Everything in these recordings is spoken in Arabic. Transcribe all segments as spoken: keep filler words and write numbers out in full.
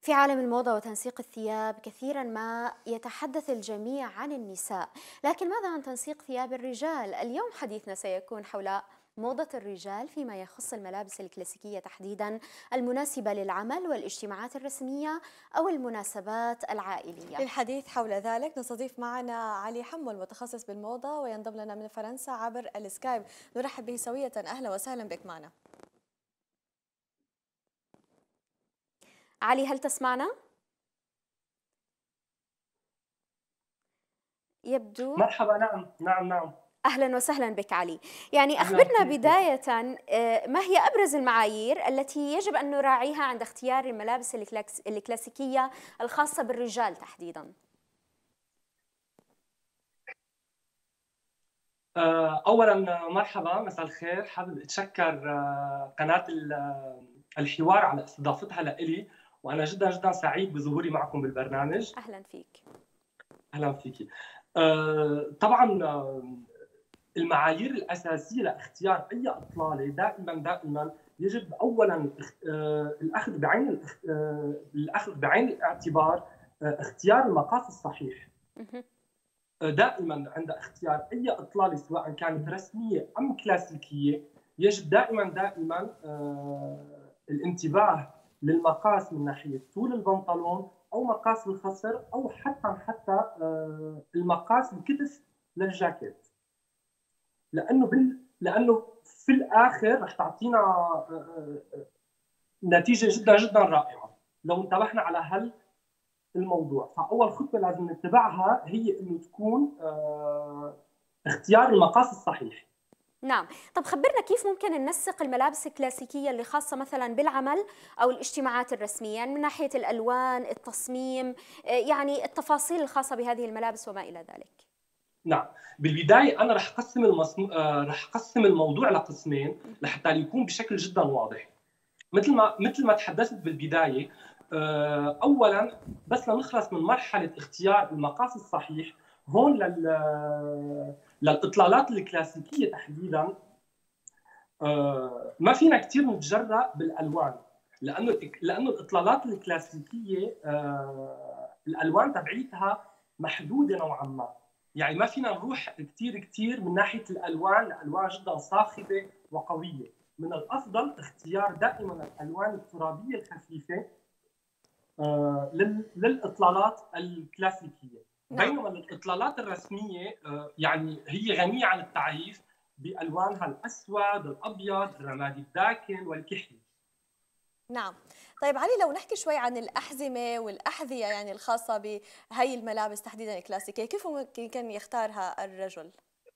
في عالم الموضة وتنسيق الثياب كثيرا ما يتحدث الجميع عن النساء، لكن ماذا عن تنسيق ثياب الرجال؟ اليوم حديثنا سيكون حول موضة الرجال فيما يخص الملابس الكلاسيكية تحديدا، المناسبة للعمل والاجتماعات الرسمية أو المناسبات العائلية. للحديث حول ذلك نستضيف معنا علي حمو المتخصص بالموضة وينضم لنا من فرنسا عبر السكايب. نرحب به سوية، أهلا وسهلا بك معنا. علي، هل تسمعنا؟ يبدو. مرحبا. نعم نعم نعم. أهلا وسهلا بك علي. يعني أهلا أخبرنا فيك. بداية، آه، ما هي أبرز المعايير التي يجب أن نراعيها عند اختيار الملابس الكلاكس- الكلاسيكية الخاصة بالرجال تحديدا؟ آه، أولا مرحبا، مساء الخير. حابب أتشكر آه، قناة ال- آه، الحوار على استضافتها لإلي، وأنا جدا جدا سعيد بظهوري معكم بالبرنامج. أهلا فيك. أهلا فيكي. آه، طبعا آه، المعايير الأساسية لاختيار أي إطلالة دائما دائما يجب أولا آه، الأخذ بعين الاخ- آه، الأخذ بعين الاعتبار آه، اختيار المقاس الصحيح. مهم. دائما عند اختيار اي اطلاله سواء كانت رسميه ام كلاسيكيه يجب دائما دائما آه، الانتباه للمقاس من ناحيه طول البنطلون او مقاس الخصر او حتى حتى آه، المقاس الكتف للجاكيت، لانه بال... لانه في الاخر رح تعطينا آه، آه، نتيجه جدا جدا رائعه لو انتبهنا على هال الموضوع. فاول خطوه لازم نتبعها هي انه تكون آه، اختيار المقاس الصحيح. نعم، طب خبرنا كيف ممكن ننسق الملابس الكلاسيكية اللي خاصة مثلا بالعمل أو الاجتماعات الرسمية، يعني من ناحية الألوان، التصميم، آه، يعني التفاصيل الخاصة بهذه الملابس وما إلى ذلك. نعم، بالبدايه انا رح اقسم المصنو... آه، رح اقسم الموضوع لقسمين لحتى يكون بشكل جدا واضح. مثل ما مثل ما تحدثت بالبدايه، آه، اولا بس لنخلص من مرحله اختيار المقاس الصحيح، هون لل للاطلالات الكلاسيكيه تحديدا آه، ما فينا كثير نتجرأ بالالوان، لانه لانه الاطلالات الكلاسيكيه آه، الالوان تبعيتها محدوده نوعا ما. يعني ما فينا نروح كثير كثير من ناحيه الالوان لالوان جدا صاخبه وقويه. من الافضل اختيار دائما الالوان الترابيه الخفيفه آه، لل- للاطلالات الكلاسيكيه، نعم. بينما الاطلالات الرسميه آه، يعني هي غنيه عن التعريف بالوانها الاسود، الابيض، الرمادي الداكن والكحلي. نعم. طيب علي، لو نحكي شوي عن الأحزمة والأحذية يعني الخاصة بهي الملابس تحديدا الكلاسيكية، كيف ممكن يختارها الرجل؟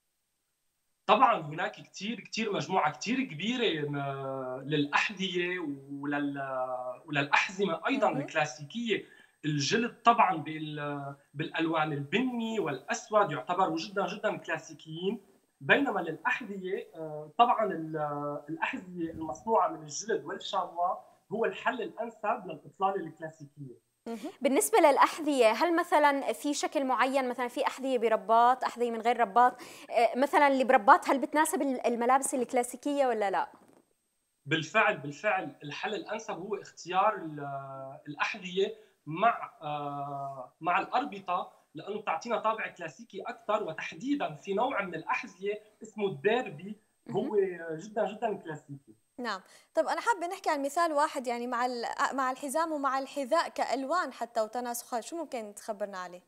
طبعا هناك كثير كثير مجموعه كثير كبيره م- للاحذيه ولل وللاحزمه ايضا مهم. الكلاسيكيه. الجلد طبعا بال- بالالوان البني والاسود يعتبروا جدا جدا كلاسيكيين، بينما للاحذيه آه، طبعا ال- الاحذيه المصنوعه من الجلد والشاموا هو الحل الانسب للاطلاله الكلاسيكيه. مهم. بالنسبة للأحذية، هل مثلا في شكل معين، مثلا في أحذية برباط، أحذية من غير رباط، آه، مثلا اللي برباط هل بتناسب الملابس الكلاسيكية ولا لا؟ بالفعل بالفعل الحل الانسب هو اختيار ال- الاحذيه مع آه، مع الاربطه، لانه بتعطينا طابع كلاسيكي اكثر، وتحديدا في نوع من الاحذيه اسمه الديربي مهم. هو جدا جدا كلاسيكي. نعم. طب أنا حابة نحكي عن مثال واحد يعني مع ال- مع الحزام ومع الحذاء كألوان حتى وتناسخات، شو ممكن تخبرنا عليه؟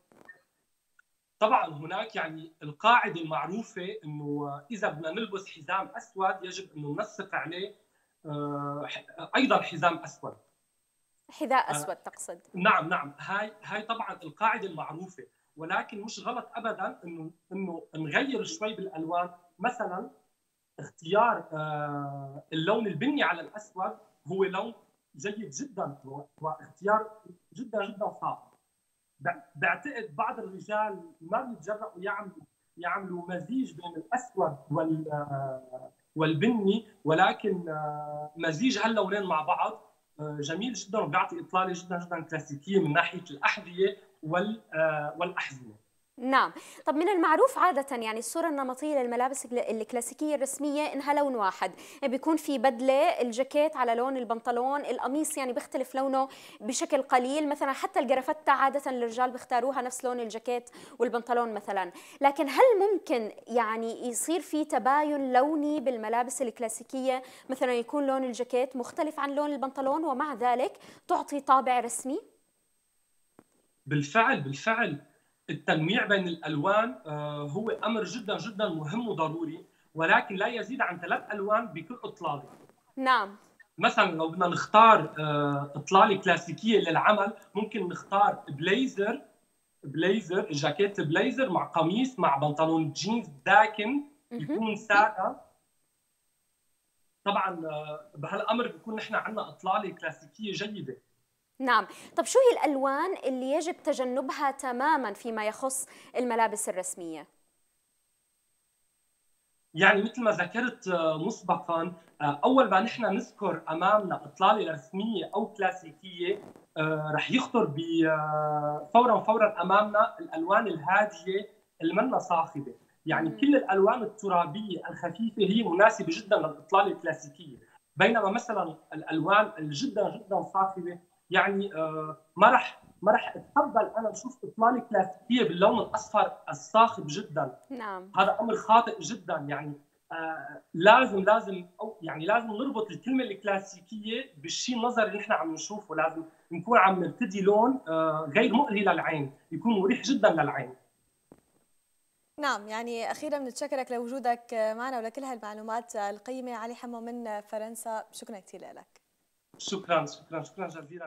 طبعا هناك يعني القاعده المعروفه انه اذا بدنا نلبس حزام اسود يجب انه ننسق عليه آه، ايضا حزام اسود. حذاء آه، أسود تقصد؟ نعم نعم، هاي هاي طبعا القاعده المعروفه، ولكن مش غلط ابدا انه انه نغير شوي بالالوان. مثلا اختيار آه، اللون البني على الاسود هو لون جيد جدا، واختيار جدا جدا صعب. بعتقد بعض الرجال ما بيتجرؤوا يعملوا يعملوا مزيج بين الاسود وال آه، والبني، ولكن آه، مزيج هاللونين مع بعض آه، جميل جدا وبيعطي اطلاله جدا جدا كلاسيكيه من ناحيه الاحذيه وال آه، والاحزمه. نعم. طب من المعروف عادة يعني الصورة النمطية للملابس الكلا- الكلاسيكية الرسمية إنها لون واحد، يعني بيكون في بدلة، الجاكيت على لون البنطلون، القميص يعني بيختلف لونه بشكل قليل، مثلا حتى الجرافته عادة الرجال بيختاروها نفس لون الجاكيت والبنطلون مثلا. لكن هل ممكن يعني يصير في تباين لوني بالملابس الكلاسيكية، مثلا يكون لون الجاكيت مختلف عن لون البنطلون ومع ذلك تعطي طابع رسمي؟ بالفعل بالفعل التنويع بين الالوان آه، هو امر جدا جدا مهم وضروري، ولكن لا يزيد عن ثلاث الوان بكل اطلاله. نعم. مثلا لو بدنا نختار آه، اطلاله كلاسيكيه للعمل، ممكن نختار بليزر، بليزر جاكيت بليزر مع قميص مع بنطلون جينز داكن مهم. يكون ساده. طبعا آه، بهالامر بيكون نحن عندنا اطلاله كلاسيكيه جيده. نعم. طب شو هي الألوان اللي يجب تجنبها تماما فيما يخص الملابس الرسمية؟ يعني مثل ما ذكرت آه، مسبقا، آه، اول ما نحن نذكر امامنا اطلاله رسميه او كلاسيكيه، آه، رح يخطر ب آه، فورا فورا امامنا الالوان الهاديه اللي منا صاخبه. يعني مهم. كل الالوان الترابيه الخفيفه هي مناسبه جدا للاطلاله الكلاسيكيه، بينما مثلا الالوان الجدا جدا صاخبه يعني آه، ما رح ما رح اتقبل انا اشوف اطلاله كلاسيكيه باللون الاصفر الصاخب جدا. نعم. هذا امر خاطئ جدا. يعني آه لازم لازم أو يعني لازم نربط الكلمه الكلاسيكيه بالشيء النظري اللي نحن عم نشوفه، لازم نكون عم نرتدي لون آه غير مؤذي للعين، يكون مريح جدا للعين. نعم، يعني أخيرا نتشكرك لوجودك معنا ولكل هالمعلومات القيمة. علي حمو من فرنسا، شكرا كثير لك. شكرا شكرا شكرا جزيلا.